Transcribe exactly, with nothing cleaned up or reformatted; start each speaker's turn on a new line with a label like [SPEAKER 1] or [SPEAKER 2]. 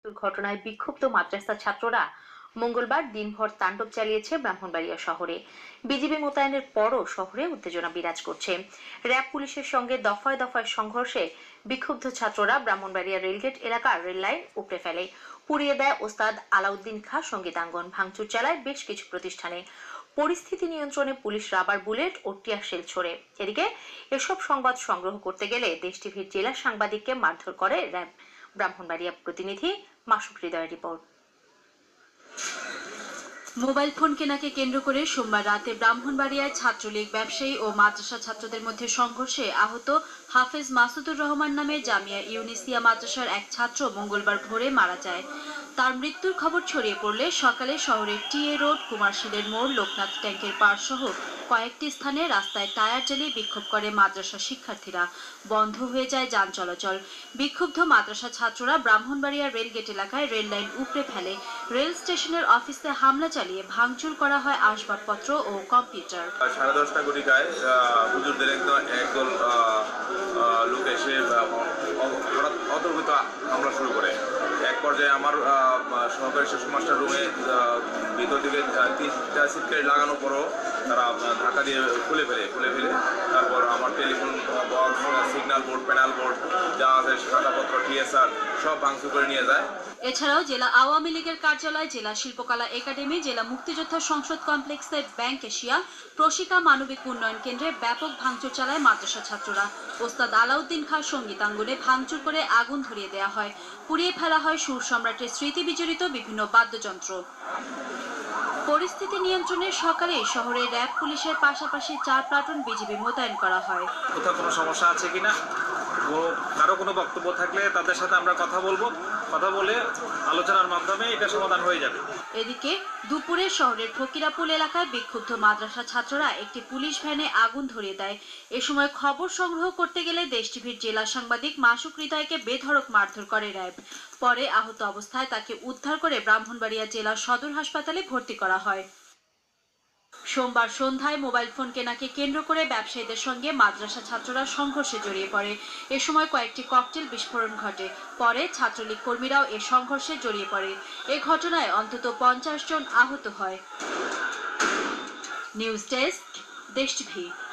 [SPEAKER 1] ঘটনায় বিক্ষুব্ধ মাদ্রাসা ছাত্ররা মঙ্গলবার দিনভর তাণ্ডব চালিয়েছে ব্রাহ্মণবাড়িয়া শহরে। বিজিবি মোতায়েনের পরও শহরে উত্তেজনা বিরাজ করছে। র্যাব পুলিশের সঙ্গে দফায় দফায় সংঘর্ষে বিক্ষুব্ধ ছাত্ররা ব্রাহ্মণবাড়িয়া রেলগেট এলাকার রেললাইন উপড়ে ফেলে, পুড়িয়ে দেয় ওস্তাদ আলাউদ্দিন খাঁ সঙ্গীতাঙ্গন, ভাঙচুর চালায় বেশ কিছু প্রতিষ্ঠানে। পরিস্থিতি নিয়ন্ত্রণে পুলিশ রাবার বুলেট ও টিয়ার শেল ছোড়ে। এদিকে এসব সংবাদ সংগ্রহ করতে গেলে দেশ টিভির জেলা সাংবাদিককে মারধর করে র্যাব। ব্রাহ্মণবাড়িয়া প্রতিনিধি মাসুক হৃদয়ের রিপোর্ট।
[SPEAKER 2] মোবাইল ফোন কেনাকে কেন্দ্র করে সোমবার রাতে ব্রাহ্মণবাড়িয়ায় ছাত্রলীগ, ব্যবসায়ী ও মাদ্রাসা ছাত্রদের মধ্যে সংঘর্ষে আহত হাফেজ মাসুদুর রহমান নামে জামিয়া ইউনিসিয়া মাদ্রাসার এক ছাত্র মঙ্গলবার ভোরে মারা যায়। তার মৃত্যুর খবর ছড়িয়ে পড়লে সকালে শহরের টিএ রোড, কুমারশিলের মোড়, লোকনাথ ট্যাঙ্কের পাড় সহ কয়েকটি স্থানে রাস্তায় টায়ার জ্বালিয়ে বিক্ষোভ করে মাদ্রাসা শিক্ষার্থীরা। বন্ধ হয়ে যায় যান চলাচল। বিক্ষুব্ধ মাদ্রাসা ছাত্ররা ব্রাহ্মণবাড়িয়া রেলগেট এলাকায় রেল লাইন উপড়ে ফেলে। রেল স্টেশনের অফিসে হামলা চালিয়ে ভাঙচুর করা হয় আসবাবপত্র ও কম্পিউটার।
[SPEAKER 3] সাড়ে দশটা ঘটিকায় হুজুরদের একদল লোক এসে অতর্কিত হামলা শুরু করে। এক পর্যায়ে আমার সহকারী শিশু মাস্টার রুমে ভিতর দিকে তিনটা সিটকারি লাগানোর পরও তারা ধাক্কা দিয়ে খুলে ফেলে খুলে ফেলে তারপর আমার telephone box, signal board, panel board যা আছে খাতাপত্র, টিএসআর সব ভাঙচুর করে নিয়ে যায়।
[SPEAKER 2] এছাড়াও জেলা আওয়ামী লীগের কার্যালয়, জেলা শিল্পকলা একাডেমি, জেলা মুক্তিযোদ্ধা সংসদ কমপ্লেক্সের ব্যাংক এশিয়া, প্রশিকা মানবিক উন্নয়ন কেন্দ্রে ব্যাপক ভাঙচুর চালায় মাদ্রাসা ছাত্ররা। ওস্তাদ আলাউদ্দিন খাঁ সঙ্গীতাঙ্গনে ভাঙচুর করে আগুন ধরিয়ে দেওয়া হয়, পুড়িয়ে ফেলা হয় সুর সম্রাটের স্মৃতি বিজড়িত বিভিন্ন বাদ্যযন্ত্র। পরিস্থিতি নিয়ন্ত্রণে সকালে শহরে র্যাব পুলিশের পাশাপাশি চার প্লাটুন বিজিবি মোতায়েন করা হয়।
[SPEAKER 4] কোথাও কোনো সমস্যা আছে কিনা, কারো কোনো বক্তব্য থাকলে তাদের সাথে আমরা কথা বলবো, কথা বলে আলোচনার মাধ্যমে এটা সমাধান হয়ে যাবে।
[SPEAKER 2] এদিকে দুপুরে শহরের ফকিরাপুল এলাকায় বিক্ষুব্ধ মাদ্রাসা ছাত্ররা একটি পুলিশ ভ্যানে আগুন ধরিয়ে দেয়। এ সময় খবর সংগ্রহ করতে গেলে দেশ টিভির জেলা সাংবাদিক মাসুক হৃদয়কে বেধড়ক মারধর করে র্যাব। পরে আহত অবস্থায় তাকে উদ্ধার করে ব্রাহ্মণবাড়িয়া জেলা সদর হাসপাতালে ভর্তি করা হয়। সোমবার সন্ধ্যায় মোবাইল ফোন কেনাকে কেন্দ্র করে ব্যবসায়ীদের সঙ্গে মাদ্রাসা ছাত্ররা সংঘর্ষে জড়িয়ে পড়ে। এ সময় কয়েকটি ককটেল বিস্ফোরণ ঘটে। পরে ছাত্রলীগ কর্মীরাও এ সংঘর্ষে জড়িয়ে পড়ে। এ ঘটনায় অন্তত পঞ্চাশ জন আহত হয়। News desk, Desh TV.